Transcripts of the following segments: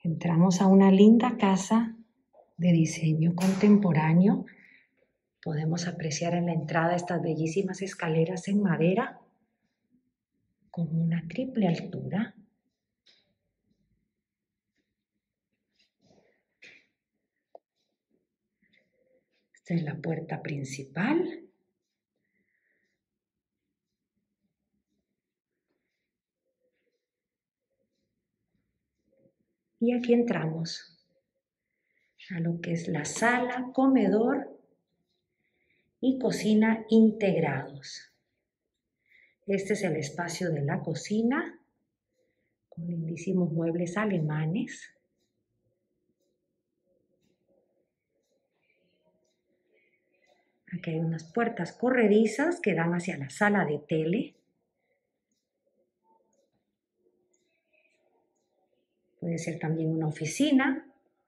Entramos a una linda casa de diseño contemporáneo. Podemos apreciar en la entrada estas bellísimas escaleras en madera con una triple altura. Esta es la puerta principal. Y aquí entramos a lo que es la sala, comedor y cocina integrados. Este es el espacio de la cocina con lindísimos muebles alemanes. Aquí hay unas puertas corredizas que dan hacia la sala de tele. Puede ser también una oficina.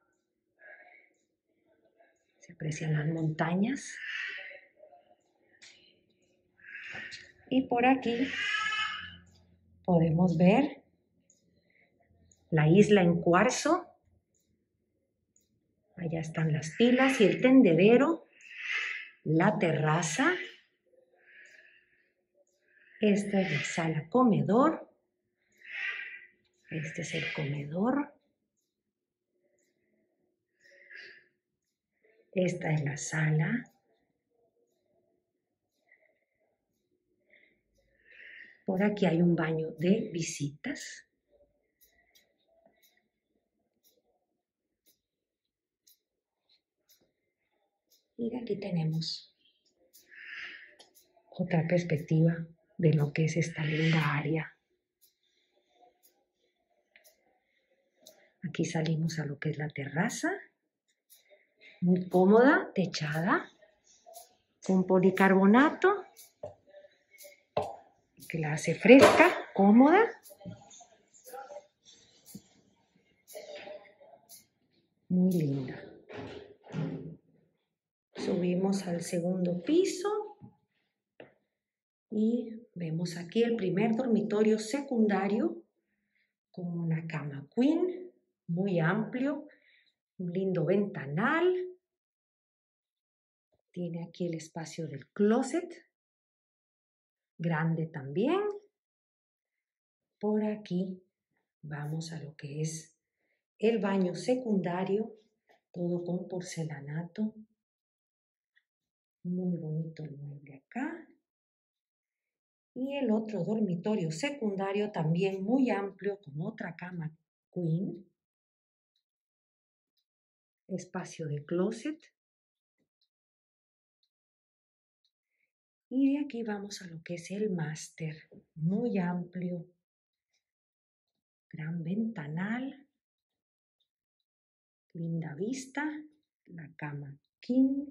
Se aprecian las montañas. Y por aquí podemos ver la isla en cuarzo. Allá están las pilas y el tendedero. La terraza. Esta es la sala comedor. Este es el comedor. Esta es la sala. Por aquí hay un baño de visitas. Y aquí tenemos otra perspectiva de lo que es esta linda área. Aquí salimos a lo que es la terraza. Muy cómoda, techada, con policarbonato, que la hace fresca, cómoda. Muy linda. Subimos al segundo piso y vemos aquí el primer dormitorio secundario con una cama queen, muy amplio, un lindo ventanal. Tiene aquí el espacio del closet, grande también. Por aquí vamos a lo que es el baño secundario, todo con porcelanato. Muy bonito el mueble acá. Y el otro dormitorio secundario también muy amplio con otra cama queen. Espacio de closet. Y de aquí vamos a lo que es el máster, muy amplio. Gran ventanal. Linda vista. La cama king.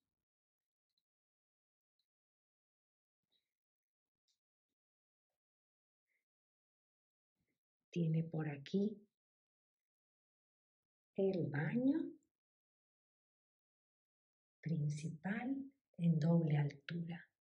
Tiene por aquí el baño principal en doble altura.